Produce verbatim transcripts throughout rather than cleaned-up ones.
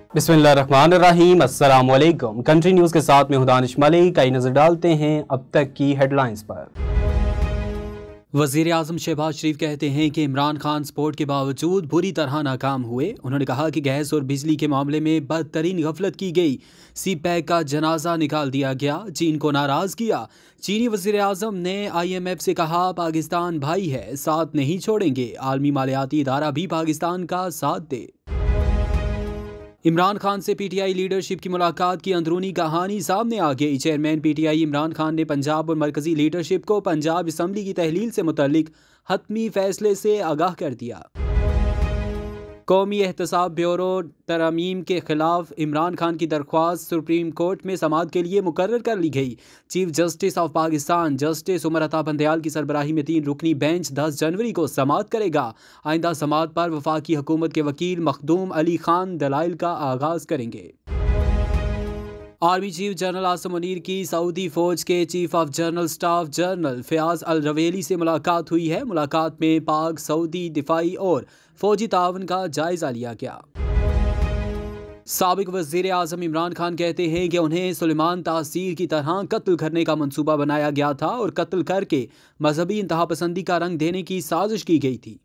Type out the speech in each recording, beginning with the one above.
बिस्मिल्लाहिर्रहमानिर्रहीम, अस्सलाम वालेकुम। कंट्री न्यूज़ के साथ में हूं दानिश मलिक। कई नजर डालते हैं अब तक की हेडलाइंस पर। वज़ीर आज़म शहबाज शरीफ कहते हैं कि इमरान खान सपोर्ट के बावजूद बुरी तरह नाकाम हुए। उन्होंने कहा कि गैस और बिजली के मामले में बदतरीन गफलत की गई। सी पैक का जनाजा निकाल दिया गया, चीन को नाराज़ किया। चीनी वज़ीर आज़म ने आई एम एफ से कहा पाकिस्तान भाई है, साथ नहीं छोड़ेंगे। आलमी मालियाती इदारा भी पाकिस्तान का साथ दे। इमरान खान से पीटीआई लीडरशिप की मुलाकात की अंदरूनी कहानी सामने आ गई। चेयरमैन पीटीआई इमरान खान ने पंजाब और मरकजी लीडरशिप को पंजाब असम्बली की तहलील से मुतल्लिक हतमी फैसले से आगाह कर दिया। कौमी एहतसाब ब्यूरो तरमीम के खिलाफ इमरान खान की दरख्वास्त सुप्रीम कोर्ट में समाअत के लिए मुकर्रर कर ली गई। Chief justice of Pakistan justice Umar Ata Bandial की सरबराही में तीन रुकनी बेंच दस जनवरी को समाअत करेगा। आइंदा समाअत पर वफाकी हुकूमत के वकील मखदूम अली खान दलाइल का आगाज करेंगे। Army chief general Asim Munir की सऊदी फौज के chief of general staff general Fayyaz Al Ruwaili से मुलाकात हुई है। मुलाकात में पाक सऊदी दिफाई और फौजी तावन का जायजा लिया गया। साबिक वज़ीर आज़म इमरान खान कहते हैं कि उन्हें सुलेमान तासीर की तरह कत्ल करने का मंसूबा बनाया गया था और कत्ल करके मजहबी इंतहापसंदी का रंग देने की साजिश की गई थी।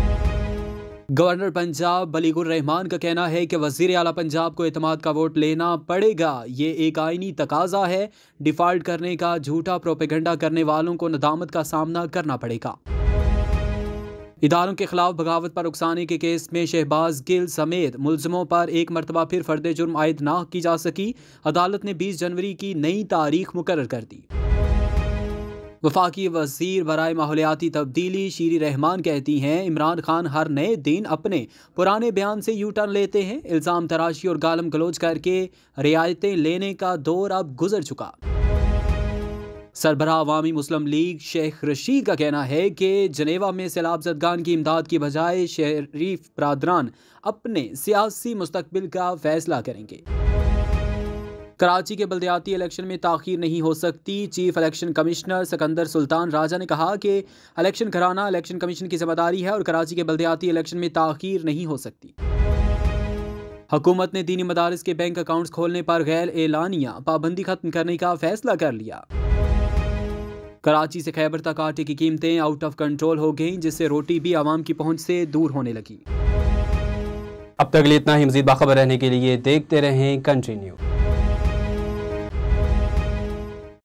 गवर्नर पंजाब बलीगुर रहमान का कहना है कि वज़ीर आला पंजाब को एतमाद का वोट लेना पड़ेगा। ये एक आईनी तकाजा है। डिफ़ॉल्ट करने का झूठा प्रोपेगेंडा करने वालों को नदामत का सामना करना पड़ेगा। इदारों के खिलाफ बगावत पर उकसाने के केस में शहबाज गिल समेत मुलजमों पर एक मरतबा फिर फर्द जुर्म आयद ना की जा सकी। अदालत ने बीस जनवरी की नई तारीख मुकर्रर कर दी। वफाकी वज़ीर बराए माहौलियाती तब्दीली शीरी रहमान कहती हैं इमरान खान हर नए दिन अपने पुराने बयान से यू टर्न लेते हैं। इल्ज़ाम तराशी और गालम गलोच करके रियायतें लेने का दौर अब गुजर चुका। सरबराह अवामी मुस्लिम लीग शेख रशीद का कहना है कि जनेवा में सैलाब ज़दगान की इमदाद की बजाय शरीफ बरादरान अपने सियासी मुस्तकबिल का फैसला करेंगे। कराची के बल्दियाती इलेक्शन में ताख़ीर नहीं हो सकती। Chief election commissioner Sikandar Sultan Raja ने कहा कि इलेक्शन कराना इलेक्शन कमीशन की जिम्मेदारी है और कराची के बल्दियाती इलेक्शन में ताख़ीर नहीं हो सकती। हुकूमत ने दीनी मदारिस के बैंक अकाउंट्स खोलने पर गैर एलानिया पाबंदी खत्म करने का फैसला कर लिया। कराची से खैबर तक आटे की कीमतें आउट ऑफ कंट्रोल हो गईं, जिससे रोटी भी आवाम की पहुंच से दूर होने लगी। अब तक इतना ही। मज़ीद बाखबर रहने के लिए देखते रहें कंट्री न्यूज़।